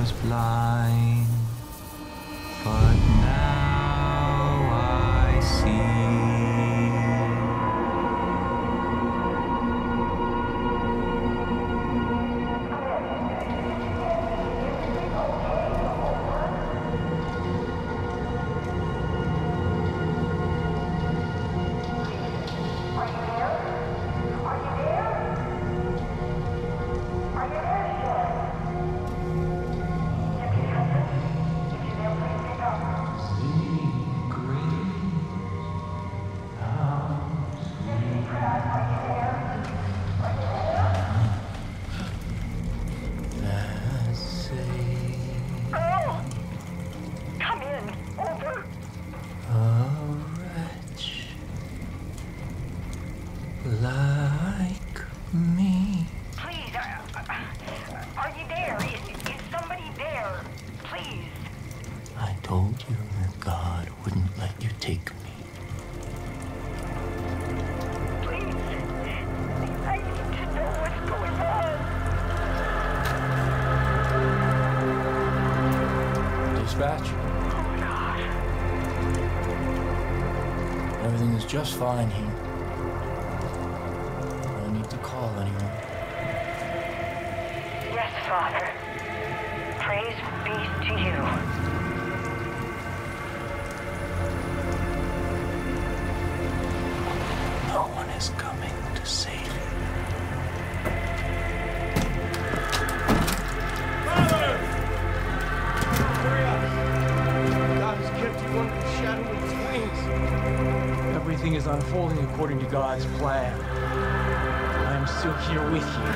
was blind, but now I see. Like me. Please, are you there? Is somebody there? Please. I told you that God wouldn't let you take me. Please. I need to know what's going on. Dispatch? Oh, God. Everything is just fine here. No need to call anyone. Yes, Father. Praise be to you. No one is coming to save you. Father! Hurry up! God has kept you under the shadow of his wings. Everything is unfolding according to God's plan. I am still here with you.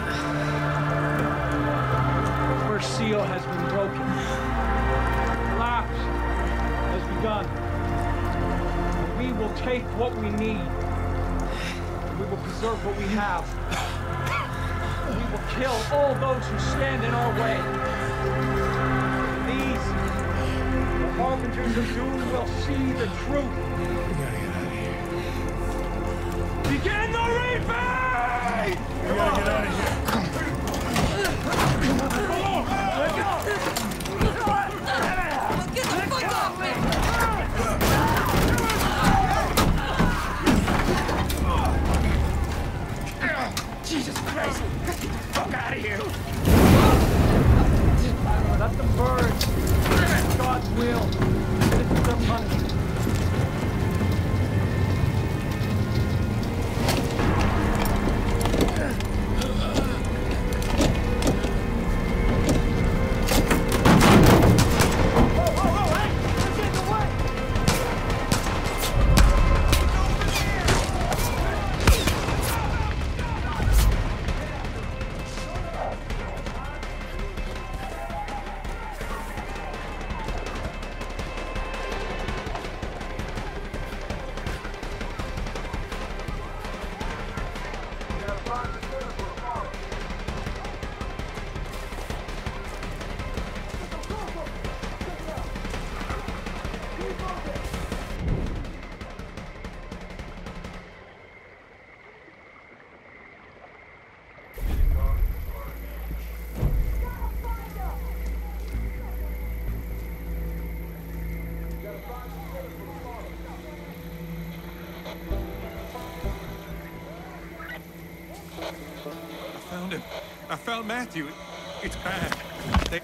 The first seal has been broken. Collapse has begun. We will take what we need. We will preserve what we have. We will kill all those who stand in our way. These, the harbingers of doom, will see the truth. We gotta get out of here. Begin the reaping! We gotta get out of here. Get the fuck off me! Jesus Christ! Get the fuck out of here! Let them burn. It's God's will. This is their punishment. I found Matthew. It's bad. They...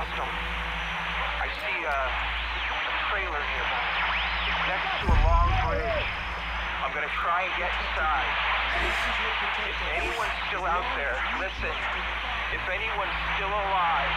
Crystal. I see a trailer nearby. It's next to a long bridge. I'm gonna try and get inside. If anyone's still out there, listen. If anyone's still alive.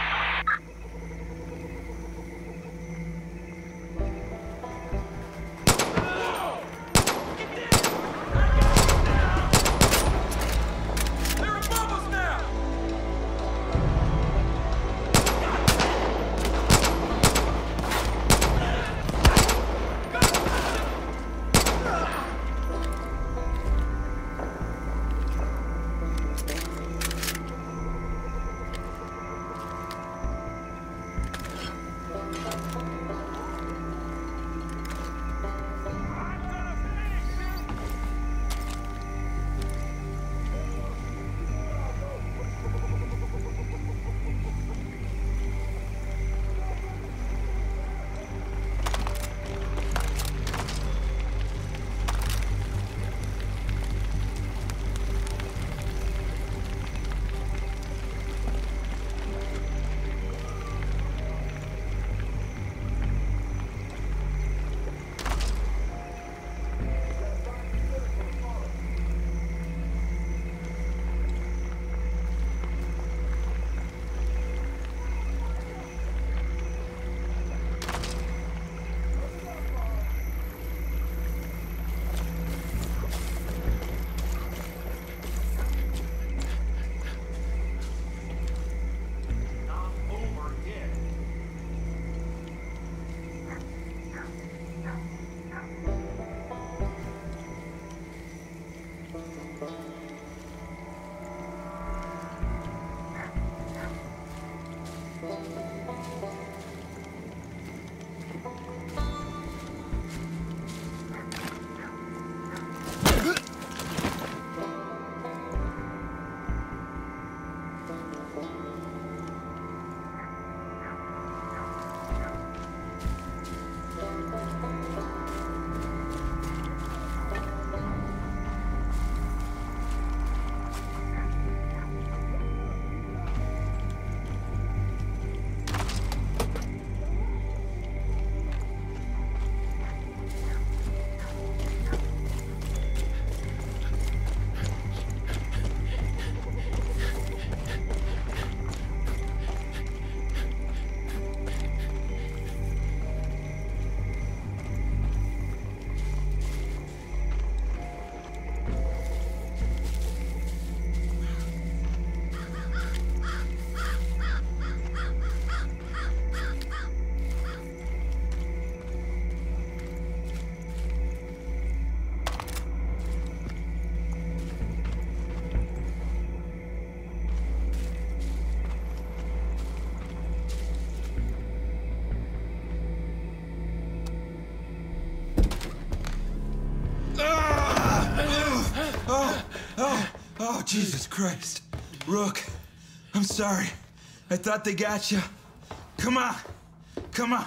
Oh, Jesus Christ. Rook, I'm sorry. I thought they got you. Come on. Come on.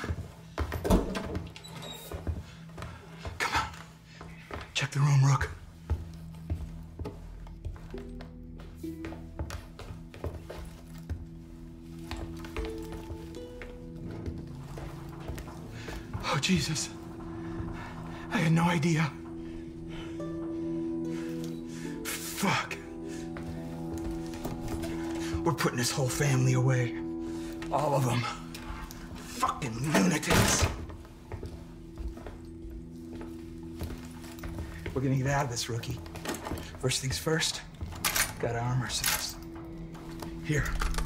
Come on. Check the room, Rook. Oh, Jesus. I had no idea. Fuck. We're putting this whole family away. All of them. Fucking lunatics. We're gonna get out of this, Rookie. First things first, gotta arm ourselves. Here.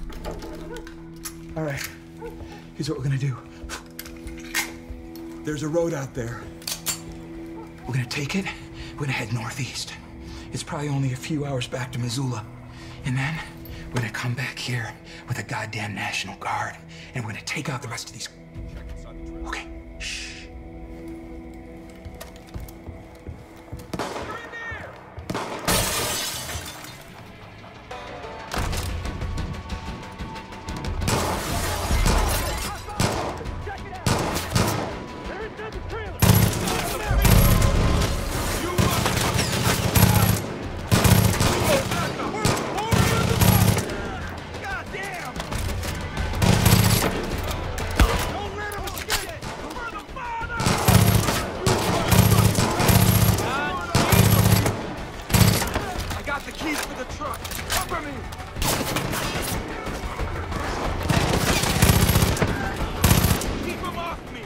All right, here's what we're gonna do. There's a road out there. We're gonna take it, we're gonna head northeast. It's probably only a few hours back to Missoula. And then we're gonna come back here with a goddamn National Guard, and we're gonna take out the rest of these. Okay, shh. keys for the truck. Cover me. Keep him off me.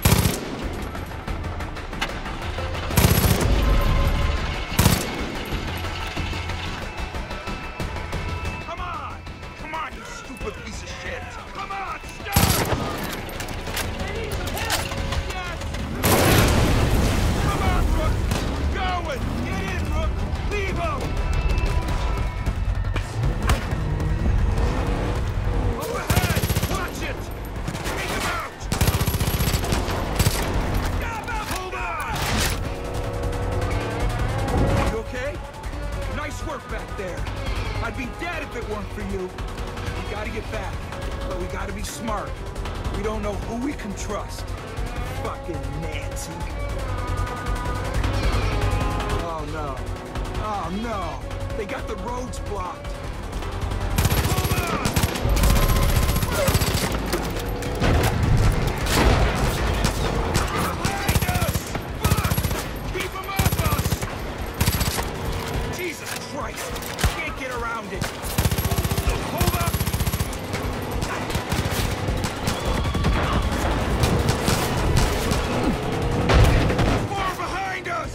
Come on. Come on, you stupid piece of shit. Come on, stop. I need some help. Yes. Come on, Rook. We're going. Get in, Rook. Leave him. Overhead. Watch it. Take him out. Hold on. You okay? Nice work back there. I'd be dead if it weren't for you. We gotta get back, but we gotta be smart. We don't know who we can trust. Fucking Nancy. Oh no. Oh no. They got the roads blocked. Hold on! Behind us! Fuck! Keep them off us! Jesus Christ! Can't get around it. Hold up! Far behind us!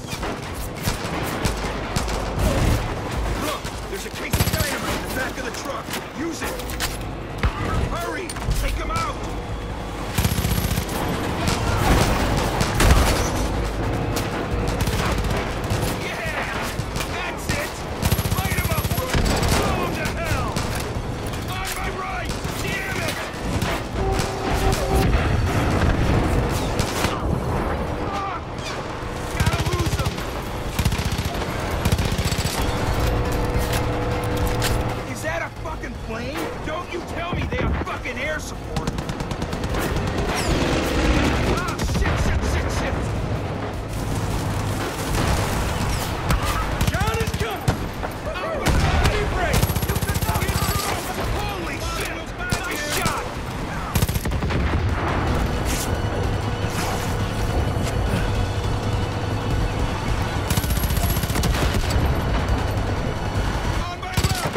Look, there's a case of dynamite in the back of the truck. Use it! Hurry! Take him out! Yeah! That's it! Light him up, Rook! Blow him to hell! On my right! Damn it! Fuck! Gotta lose him! Is that a fucking plane? Don't you tell me they have fucking air support! Ah, shit! John is coming! Body break! Holy shit! Nice shot! On my left!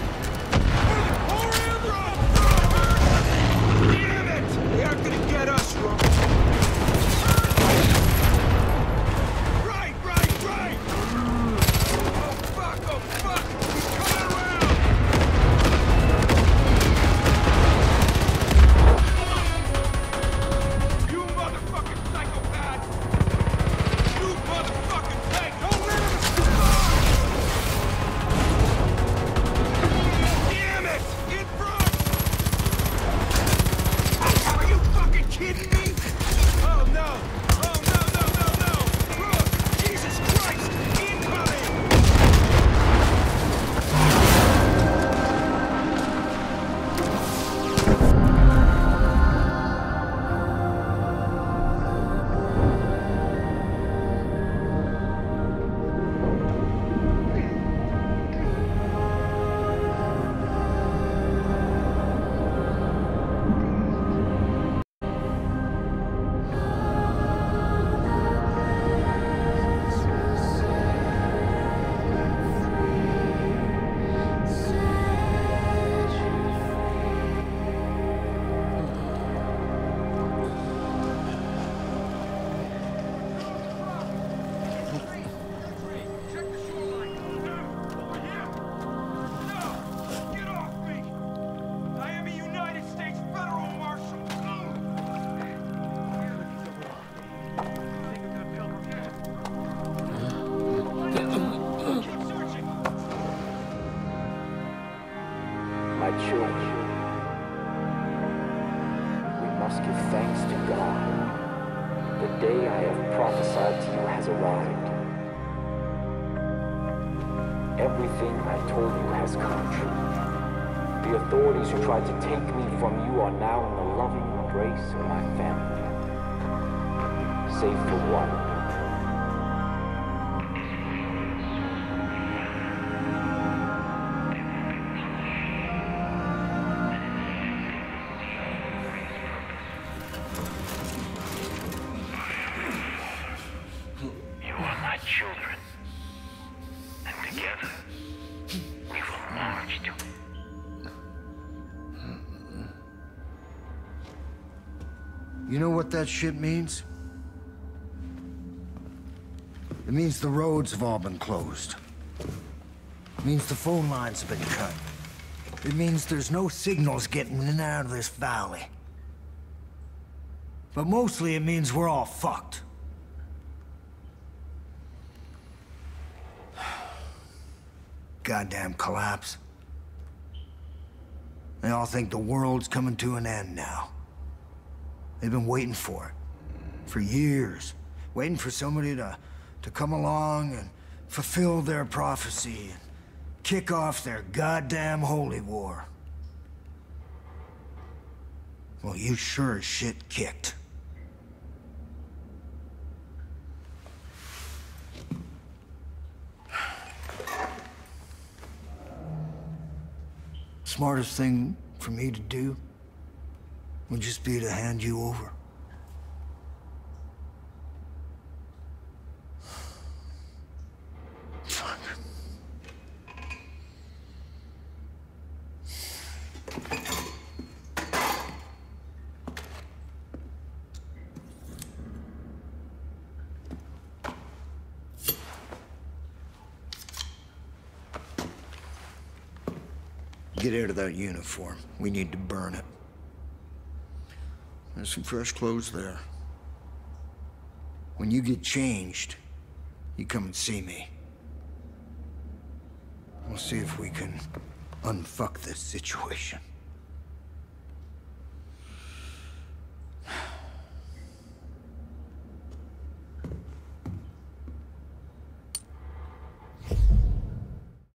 Damn it! They aren't gonna get us, Rook! Right! Oh fuck! He's coming around! You motherfucking psychopath! You motherfucking tank! Don't let him Damn it! In front! Are you fucking kidding me? Oh no! Oh no! Rook! Jesus Christ! Incoming! Check the shoreline. No! Over here! No! Get off me! I am a United States Federal Marshal! Keep searching! My children, we must give thanks to God. The day I have prophesied to you has arrived. Everything I told you has come true. The authorities who tried to take me from you are now in the loving embrace of my family. Save for one. You are my children. And together, we what you doing? You know what that shit means? It means the roads have all been closed. It means the phone lines have been cut. It means there's no signals getting in and out of this valley. But mostly it means we're all fucked. Goddamn collapse. They all think the world's coming to an end now. They've been waiting for it. For years. Waiting for somebody to come along and fulfill their prophecy and kick off their goddamn holy war. Well, you sure as shit kicked. Smartest thing for me to do would just be to hand you over. Fuck. Get out of that uniform. We need to burn it. There's some fresh clothes there. When you get changed, you come and see me. We'll see if we can unfuck this situation.